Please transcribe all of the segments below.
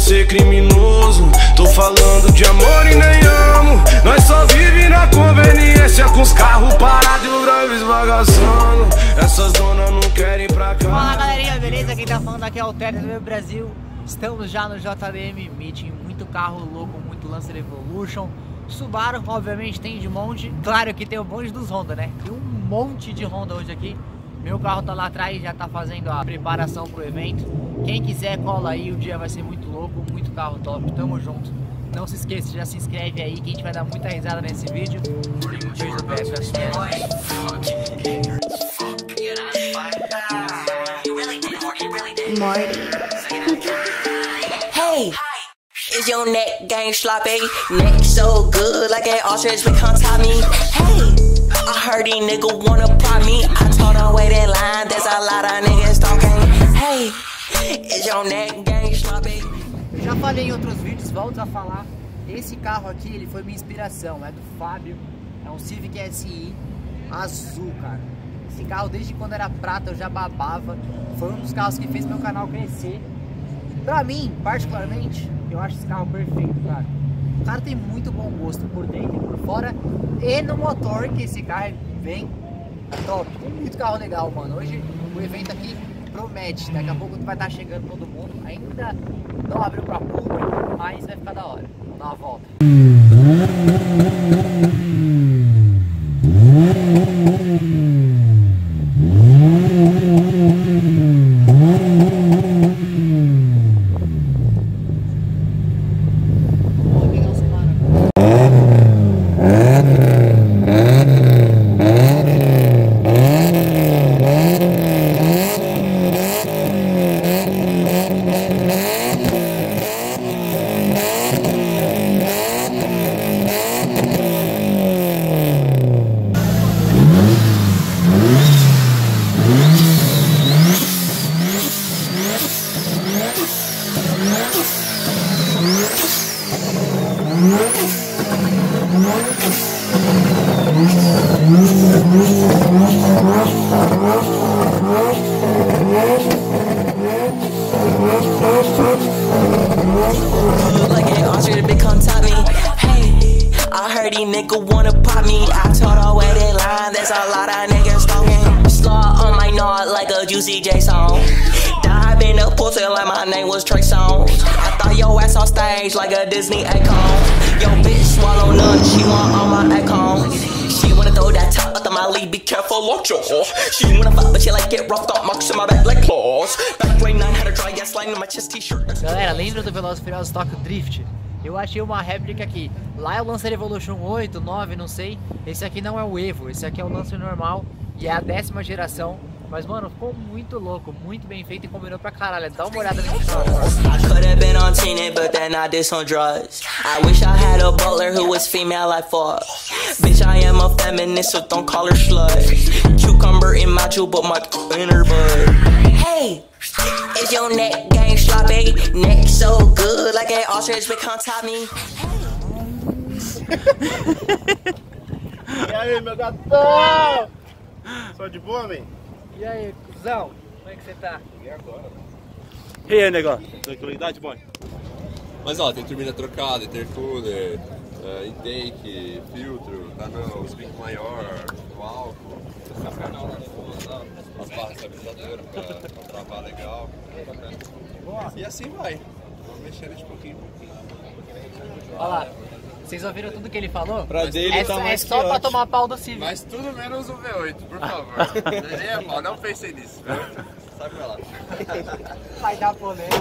ser criminoso. Tô falando de amor e nem amo. Nós só vive na conveniência, com os carros parados e o drive esbagaçando. Essas donas não querem pra cá. Fala galerinha, beleza? Quem tá falando aqui é o Terra do Brasil. Estamos já no JDM Meeting. Muito carro louco, muito Lancer Evolution, Subaru, obviamente tem de monte. Claro que tem o bonde dos Honda, né? Tem um monte de Honda hoje aqui. Meu carro tá lá atrás, já tá fazendo a preparação pro evento. Quem quiser cola aí, o dia vai ser muito louco, muito carro top, tamo junto. Não se esqueça, já se inscreve aí que a gente vai dar muita risada nesse vídeo. Beijo do pé, Hey, is your neck game sloppy? Neck so good like an ostrich become Tommy. Hey, I heard these niggas wanna pop me. I told them wait in line, there's a lot of niggas talking. Hey, is your neck game sloppy? Eu já falei em outros vídeos, volto a falar. Esse carro aqui, ele foi minha inspiração, é do Fábio. É um Civic SI azul, cara. Esse carro desde quando era prata eu já babava. Foi um dos carros que fez meu canal crescer. Pra mim, particularmente, eu acho esse carro perfeito, cara. O cara tem muito bom gosto por dentro e por fora. E no motor, que esse carro vem top. Tem muito carro legal, mano. Hoje o evento aqui promete. Daqui a pouco vai estar chegando todo mundo. Ainda não abriu pra público, mas vai ficar da hora. Vamos dar uma volta. Like an ostrich become Tommy. Hey, I heard these niggas wanna pop me. I told her wait in line, there's a lot of niggas talking. Slaw on my nod like a Juicy J song. Dive in the pussy like my name was Trey Songz. I thought your ass on stage like a Disney icon. Yo bitch swallow none, she want all my icons. She wanna throw that top out of my league, be careful, lockjaw. She wanna fuck, but she like get roughed up, marks in my back like claws. Back way 9 had a dry gas line in my chest t-shirt. Galera, lembra do Velozes e Furiosos Tokyo Drift? Eu achei uma réplica aqui. Lá é o Lancer Evolution 8, 9, não sei. Esse aqui não é o Evo, esse aqui é o Lancer normal. E é a 10ª geração. Mas, mano, ficou muito louco, muito bem feito e combinou pra caralho. Dá uma olhada nesse carro. I could have been on TNT, but then I did some drugs. I wish I had a butler who was female like fuck. Bitch, I am a feminist, so don't call her slut. Cucumber in my chew, but my in her butt. Hey, is your neck game sloppy? Neck so good, like an ostrich become Tommy. E aí, meu gatão? Só de boa, man? E aí, cuzão? Como é que você tá? E agora? E aí, negócio? Tranquilidade, boy? Mas ó, tem turbina trocada, intercooler, intake, filtro, canal, speak maior, o álcool, as barras estabilizadoras pra travar legal. E assim vai. Vamos mexendo de pouquinho em pouquinho. Olha lá. Vocês ouviram tudo que ele falou? Pra dele tá mais só pra tomar pau do Civic. Mas tudo menos o V8, por favor. Não pensei nisso. Sai pra lá. Vai dar polêmica.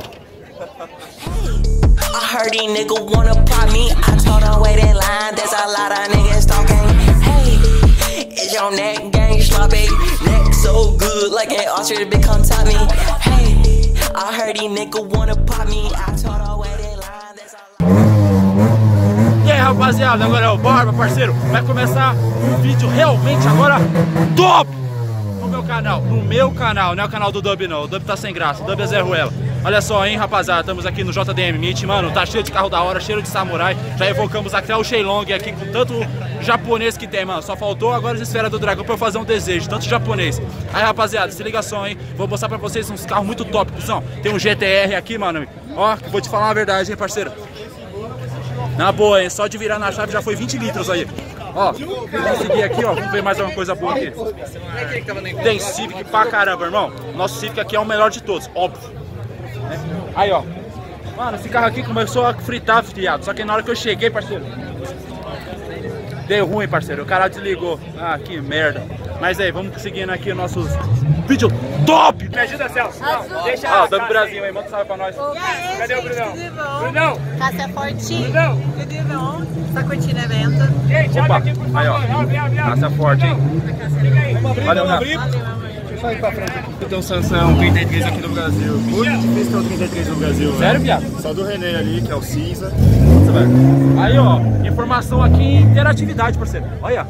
I heard these niggas wanna pop me. I told them wait in line, there's a lot of niggas talking. Hey, is your neck game sloppy? Neck so good like an ostrich become Tommy. Hey, I heard these niggas wanna pop me. I told them wait in line, there's a lot. E aí, rapaziada, agora é o Barba, parceiro. Vai começar um vídeo realmente agora top no meu canal. No meu canal, não é o canal do Dub não. O Dub tá sem graça, o Dub é Zé Ruela. Olha só, hein, rapaziada, estamos aqui no JDM Meet, mano, tá cheio de carro da hora, cheio de samurai. Já evocamos até o Shenlong aqui com tanto japonês que tem, mano. Só faltou agora as esferas do dragão pra eu fazer um desejo, tanto japonês. Aí, rapaziada, se liga só, hein, vou mostrar pra vocês uns carros muito top, cuzão. Tem um GTR aqui, mano, Ó, vou te falar uma verdade, hein, parceiro. Na boa, hein? Só de virar na chave já foi 20 litros aí. Ó, vamos seguir aqui, ó. Vamos ver mais uma coisa boa aqui. Tem Civic pra caramba, irmão. Nosso Civic aqui é o melhor de todos, óbvio. Aí, ó. Mano, esse carro aqui começou a fritar, fiado. Só que na hora que eu cheguei, parceiro, deu ruim, parceiro. O cara desligou. Ah, que merda. Mas aí, vamos seguindo aqui os nossos vídeos top. Me ajuda, Celso. Deixa. Ó, Dub Brasil aí, manda um salve pra nós. Cadê o Brunão? Brunão. Cássia Forte. Brunão. Tudo bom? Tá curtindo o evento? Gente, olha aqui, por favor. Aí, ó. Cássia Forte, hein? Valeu, Nath. Só ir pra frente aqui. Tem um Sansão 33 aqui no Brasil. Muito difícil ter um 33 no Brasil. Sério, viado? Só do René ali, que é o cinza. Aí, ó, informação aqui em interatividade, parceiro. Olha.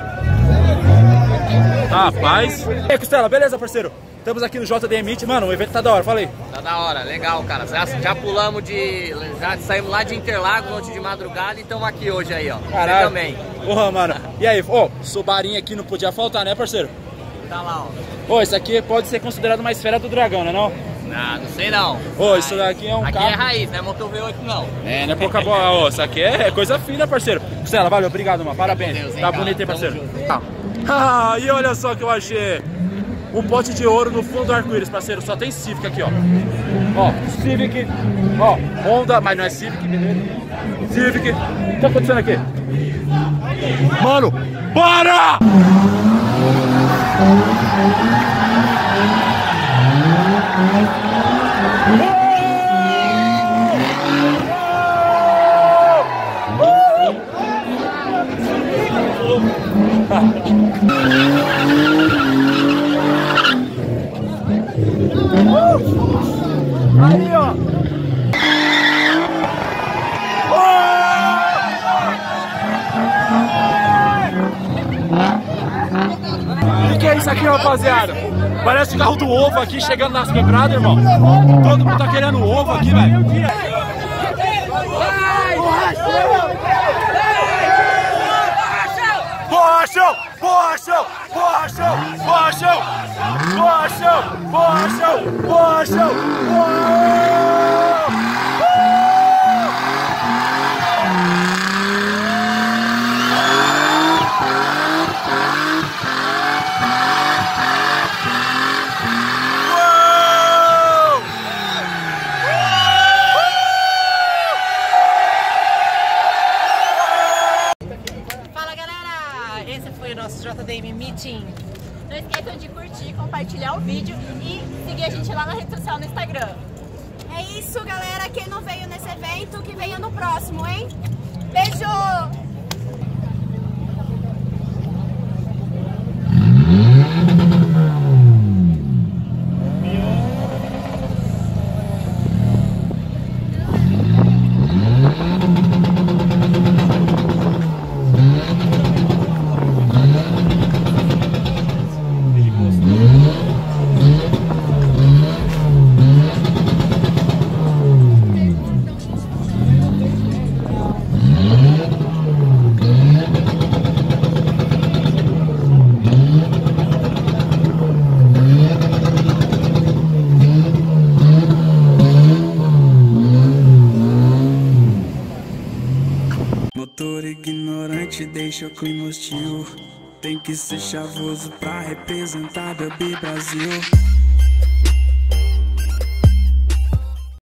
Rapaz. E aí, Costela, beleza, parceiro? Estamos aqui no JD Meet. Mano, o evento tá da hora, falei. Tá da hora, legal, cara. Já pulamos de... Já saímos lá de Interlagos ontem de madrugada e estamos aqui hoje aí, ó. Caralho. Você também. Porra, mano. E aí, ó, Subarinho aqui não podia faltar, né, parceiro? Tá lá, ó. Ô, isso aqui pode ser considerado uma esfera do dragão, né, não? Não sei não. Ô, isso daqui é um aqui carro... é raiz, não é motor V8 não. É, não é pouca bola. Ô, isso aqui é coisa fina, parceiro. Costela, valeu, obrigado, mano. Parabéns. Deus, hein, tá cara. bonito, hein, parceiro? Ah, e olha só que eu achei. Um pote de ouro no fundo do arco-íris, parceiro. Só tem Civic aqui, ó. Ó, Civic. Ó, Honda, mas não é Civic, beleza? Civic. O que tá acontecendo aqui? Mano, para! Aí, ó. O que é isso aqui, rapaziada? Parece o carro do ovo aqui chegando nas quebradas, irmão. Todo mundo tá querendo ovo aqui, velho. Borrachão! Borrachão! Borrachão! Borrachão! Borrachão! Borrachão! Borrachão! Esse foi o nosso JDM Meeting. Não esqueçam de curtir, compartilhar o vídeo e seguir a gente lá na rede social, no Instagram. É isso, galera. Quem não veio nesse evento, que venha no próximo, hein? Beijo! Motor ignorante deixa o clima hostil. Tem que ser chavoso pra representar Dub Brasil.